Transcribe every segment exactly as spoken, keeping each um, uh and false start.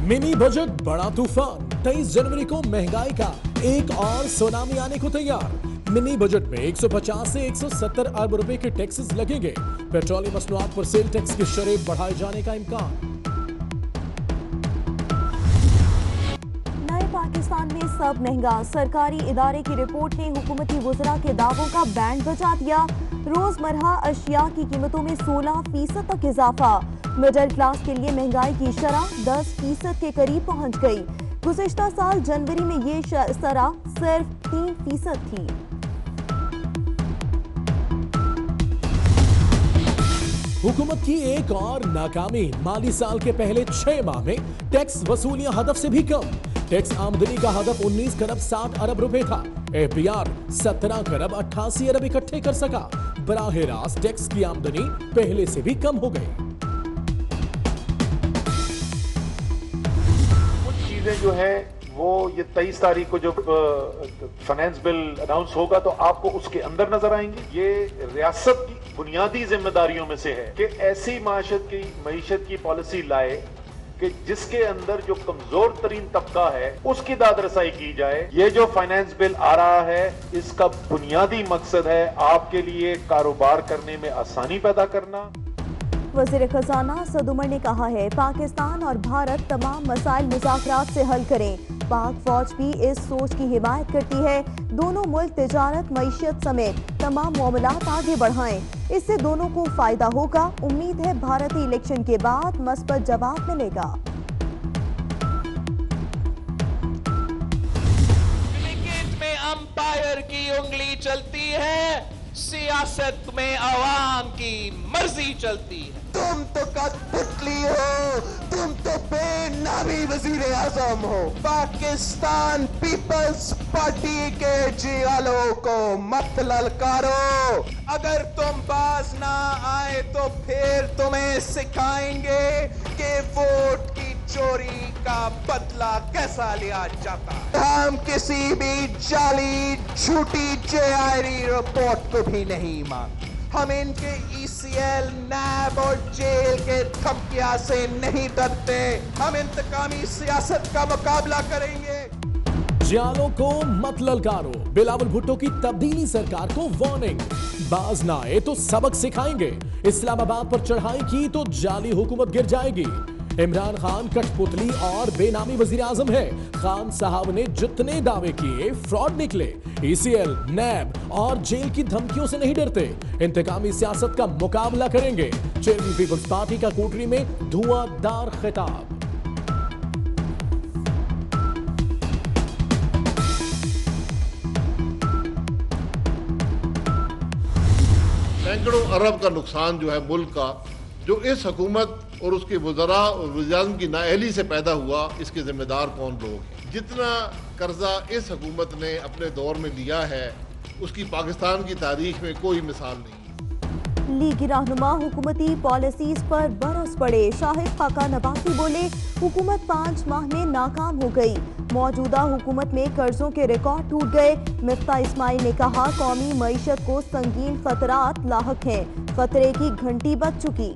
Mini budget बड़ा तूफान, तेईस जनवरी को महंगाई का एक और सुनामी आने को तैयार। मिनी बजट में एक सौ पचास से एक सौ सत्तर अरब रुपए के टैक्सेस लगेंगे। पेट्रोलियम मसनूआत पर सेल टैक्स की शरह बढ़ाए जाने का इम्कान। नए पाकिस्तान में सब महंगा, सरकारी इदारे की रिपोर्ट ने हुकूमती वुज़रा के दावों का बैंड बजा दिया। रोजमर्रा अशिया की कीमतों में सोलह फीसद तक इजाफा। मिडिल क्लास के लिए महंगाई की शरह दस फीसद के करीब पहुंच गई। गुज़िश्ता साल जनवरी में ये शरह सिर्फ तीन फीसद थी। हुकूमत की एक और नाकामी, माली साल के पहले छह माह में टैक्स वसूलियां हदफ से भी कम। टैक्स आमदनी का हदफ उन्नीस खरब साठ अरब रुपए था। एफ बी आर सत्रह खरब अट्ठासी अरब इकट्ठे कर सका। बराह रास्त टैक्स की आमदनी पहले से भी कम हो गई। चीजें जो है वो ये तेईस तारीख को जब फाइनेंस बिल अनाउंस होगा तो आपको उसके अंदर नजर आएंगी। ये रियासत की बुनियादी जिम्मेदारियों में से है कि ऐसी माशत की मईशत की पॉलिसी लाए कि जिसके अंदर जो कमजोर तरीन तबका है उसकी दाद रसाई की जाए। ये जो फाइनेंस बिल आ रहा है इसका बुनियादी मकसद है आपके लिए कारोबार करने में आसानी पैदा करना। वज़ीर खजाना सद उमर ने कहा है पाकिस्तान और भारत तमाम मसाइल मुज़ाकरात से हल करें। पाक फौज भी इस सोच की हिमायत करती है। दोनों मुल्क तिजारत, मईशत समेत तमाम मामलात आगे बढ़ाएं। इससे दोनों को फायदा होगा। उम्मीद है भारतीय इलेक्शन के बाद मस्बत जवाब मिलेगा। क्रिकेट में अंपायर की उंगली चलती है, सियासत में आवाम की मर्जी चलती है। तुम तो कठपुतली हो, तुम तो बेनामी वजीर आजम हो। पाकिस्तान पीपल्स पार्टी के जियालों को मत ललकारो। अगर तुम बाज ना आए तो फिर तुम्हें सिखाएंगे कि वोट की चोरी का बदला कैसा लिया जाता है। हम किसी भी जाली झूठी जे आई रिपोर्ट को भी नहीं मानते। हम इनके ई सी एल, नैब और जेल के धमकियां से नहीं डरते। हम इंतकामी सियासत का मुकाबला करेंगे। जियालों को मत ललकारो, बिलावल भुट्टो की तब्दीली सरकार को वार्निंग। बाज ना आए तो सबक सिखाएंगे। इस्लामाबाद पर चढ़ाई की तो जाली हुकूमत गिर जाएगी। इमरान खान कठपुतली और बेनामी वजीर आजम है। खान साहब ने जितने दावे किए फ्रॉड निकले। ई सी एल, नैब और जेल की धमकियों से नहीं डरते। इंतकामी सियासत का मुकाबला करेंगे। चेयरमैन पीपल्स पार्टी का कोटरी में धुआंधार खिताब। सैकड़ों अरब का नुकसान जो है मुल्क का, जो इस हुकूमत और उसके वज़रा और वज़ीर की नाअहली से पैदा हुआ, इसके जिम्मेदार कौन लोग हैं? जितना कर्जा इस हुकूमत ने अपने दौर में लिया है उसकी पाकिस्तान की तारीख में कोई मिसाल नहीं। लीगी रहनुमा हुकूमती पॉलिसीज पर बरस पड़े। शाहिद खाकान नवासी बोले हुकूमत पाँच माह में नाकाम हो गई। मौजूदा हुकूमत में कर्जों के रिकॉर्ड टूट गए। मिफ्ता इस्माइल ने कहा कौमी मईशत को संगीन खतरात लाहक हैं। खतरे की घंटी बज चुकी।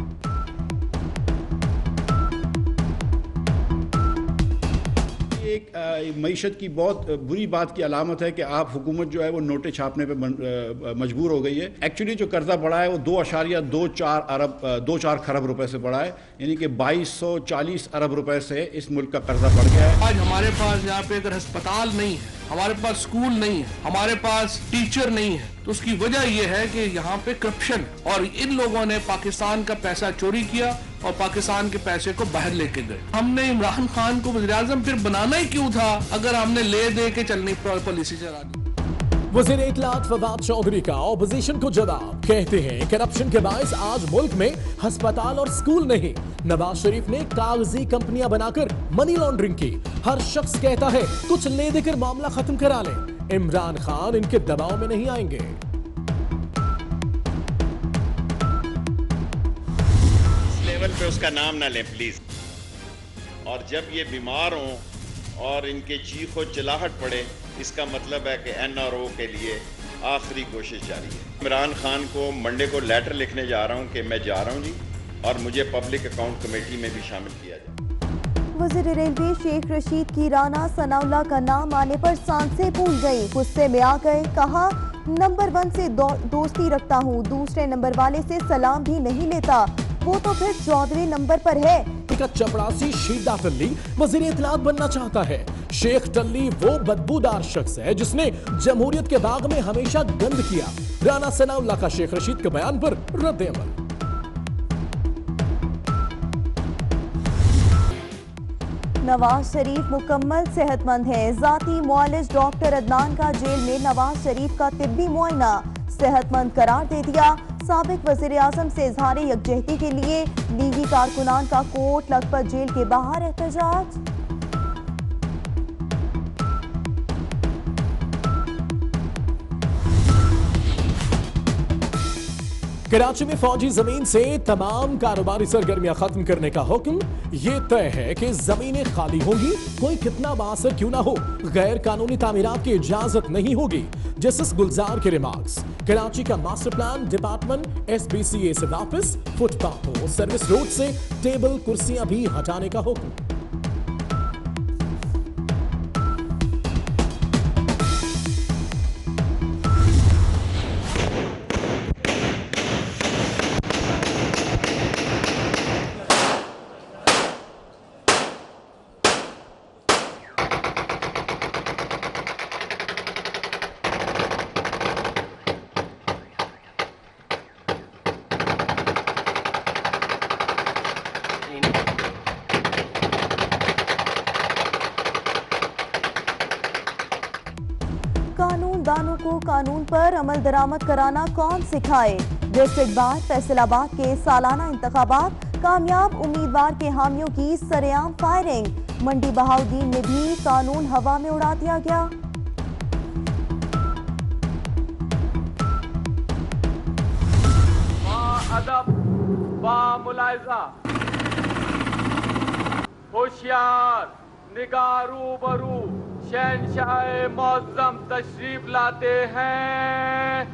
एक मईशत की बहुत बुरी बात की अलामत है कि आप हुकूमत जो है वो नोटें छापने पे मजबूर हो गई है। एक्चुअली जो कर्जा बढ़ा है वो दो अशारिया दो चार अरब दो चार खरब रुपए से बढ़ा है, यानी कि बाईस सौ चालीस अरब रुपए से इस मुल्क का कर्जा बढ़ गया है। आज हमारे पास यहाँ पे अगर अस्पताल नहीं है, हमारे पास स्कूल नहीं है, हमारे पास टीचर नहीं है, तो उसकी वजह यह है कि यहाँ पे करप्शन और इन लोगों ने पाकिस्तान का पैसा चोरी किया और पाकिस्तान के पैसे को बाहर लेके गए। हमने इमरान खान को वज़ीर आज़म फिर बनाना ही क्यों था अगर हमने ले दे के चलनी पॉलिसी चला दी। वज़ीर इत्तलात फवाद चौधरी का ऑपोजिशन को जवाब। कहते हैं करप्शन के बायस आज मुल्क में अस्पताल और स्कूल नहीं। नवाज शरीफ ने कागजी कंपनियां बनाकर मनी लॉन्ड्रिंग की। हर शख्स कहता है कुछ ले देकर मामला खत्म करा लें। इमरान खान इनके दबाव में नहीं आएंगे। इस लेवल पे उसका नाम ना लें प्लीज। और जब ये बीमार हों और इनके चीखो चिल्लाहट पड़े, इसका मतलब है कि एन आर ओ के लिए आखिरी कोशिश जारी है। इमरान खान को मंडे को लेटर लिखने जा रहा हूं कि मैं जा रहा हूं जी, और मुझे पब्लिक अकाउंट कमेटी में भी शामिल किया जाए। वजीर रेलवे शेख रशीद की राना सनाउल्लाह का नाम आने पर सांसें फूल गई, गुस्से में आ गए। कहा, नंबर वन से दो, दोस्ती रखता हूँ, दूसरे नंबर वाले से सलाम भी नहीं लेता, वो तो फिर चौदहवें नंबर पर है। का चपड़ासी शीदा टल्ली वजीर इत्तलात बनना चाहता है। शेख टल्ली वो बदबूदार शख्स है जिसने जमहूरियत के बाग में हमेशा गंद किया। राना सनाउल्लाह का शेख रशीद के बयान पर रद्द अमल। नवाज शरीफ मुकम्मल सेहतमंद है। जाती मुआलिज डॉक्टर अदनान का जेल में नवाज शरीफ का तिब्बी मुआयना, सेहतमंद करार दे दिया। साबिक वजीर आजम से इजहार यकजहती के लिए लीगी कारकुनान का कोट लखपत जेल के बाहर एहतजाज। कराची में फौजी जमीन से तमाम कारोबारी सरगर्मियां खत्म करने का हुक्म। ये तय है कि जमीनें खाली होंगी, कोई कितना बासर क्यों ना हो, गैर कानूनी तामीरात की इजाजत नहीं होगी। जस्टिस गुलजार के रिमार्क्स। कराची का master plan department S B C A से वापस, फुटपाथों, सर्विस रोड से टेबल कुर्सियां भी हटाने का हुक्म। कानूनदानों को कानून पर अमल दरामद कराना कौन सिखाए। डिस्ट्रिक्ट बार फैसलाबाद के सालाना इंतखाबात, कामयाब उम्मीदवार के हामियों की सरेआम फायरिंग। मंडी बहाउद्दीन में भी कानून हवा में उड़ा दिया गया। अदब बा मुलायजा, होशियार निगारू बरू शहनशाह मौज़म तशरीफ लाते हैं।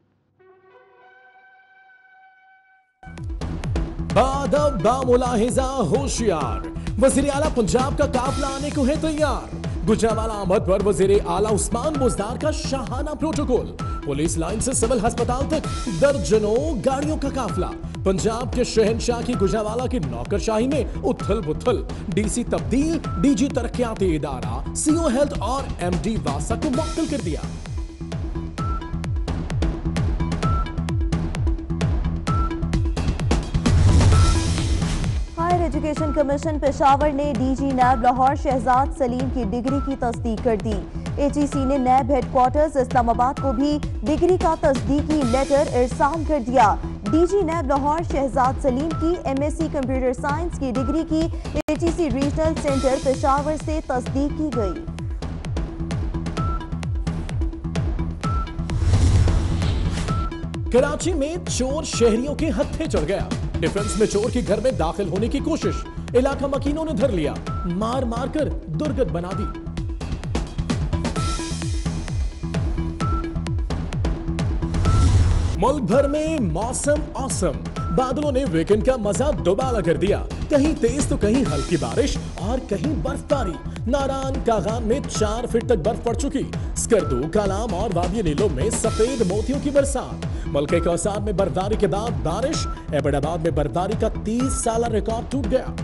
बादब बामुलाहिजा होशियार, वजीर आला पंजाब का काफिला आने को है तैयार। गुजरावाला आमद पर वजीर आला उस्मान बुज़दार का शाहाना प्रोटोकॉल। पुलिस लाइन से सिविल अस्पताल तक दर्जनों गाड़ियों का काफिला। पंजाब के शहनशाह की गुजरावाला की नौकरशाही में उथल पुथल। डीसी तब्दील, डीजी तरक्याती इदारा, सीओ हेल्थ और एमडी वासा को मुअत्तल कर दिया। हायर एजुकेशन कमीशन पेशावर ने डीजी नैब लाहौर शहजाद सलीम की डिग्री की तस्दीक कर दी। एचईसी ने नैब हेडक्वार्टर्स इस्लामाबाद को भी डिग्री का तस्दीकी लेटर इरसाल कर दिया। डीजी नैब लाहौर शहजाद सलीम की एमएससी कंप्यूटर साइंस की डिग्री की एचईसी रीजनल सेंटर पेशावर से तस्दीक की गई। कराची में चोर शहरियों के हत्थे चढ़ गया। डिफेंस में चोर के घर में दाखिल होने की कोशिश, इलाका मकीनों ने धर लिया, मार मार कर दुर्गत बना दी। मुल्क भर में मौसम औसम, बादलों ने वीकेंड का मजा दोबारा कर दिया। कहीं तेज तो कहीं हल्की बारिश और कहीं बर्फबारी। नारायण कागान में चार फीट तक बर्फ पड़ चुकी। स्कर्दू, कालाम और वादी नीलों में सफेद मोतियों की बरसात। मलके कौसार में बर्फबारी के बाद बारिश। एबटाबाद में बर्फबारी का तीस साल रिकॉर्ड टूट गया।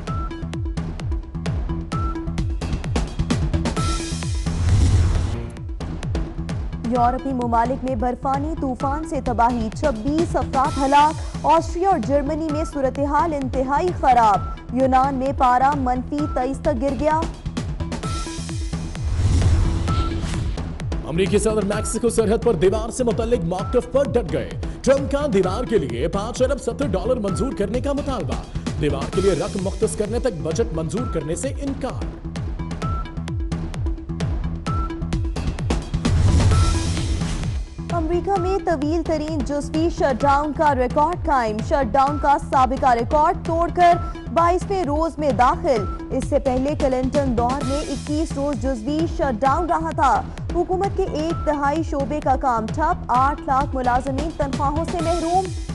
यूरोपीय ममालिक में बर्फानी तूफान से तबाही, छब्बीस अफराद हलाक। ऑस्ट्रिया और जर्मनी में सूरत हाल इंतहाई खराब। यूनान में पारा मनफी तेईस तक गिर गया। अमरीकी सदर मैक्सिको सरहद पर दीवार से मुतल्लिक मौक़िफ़ पर डट गए। ट्रंप का दीवार के लिए पांच अरब सत्तर डॉलर मंजूर करने का मुतालबा। दीवार के लिए रकम मुख्तस करने तक बजट मंजूर करने से इनकार। अमेरिका में तवील तरीन जुज़वी शटडाउन का रिकॉर्ड कायम। शटडाउन का साबिका रिकॉर्ड तोड़कर बाईसवें रोज में दाखिल। इससे पहले क्लिंटन दौर में इक्कीस रोज जुज़वी शटडाउन रहा था। हुकूमत के एक तिहाई शोबे का काम ठप, आठ लाख मुलाजमीन तनख्वाहों से महरूम।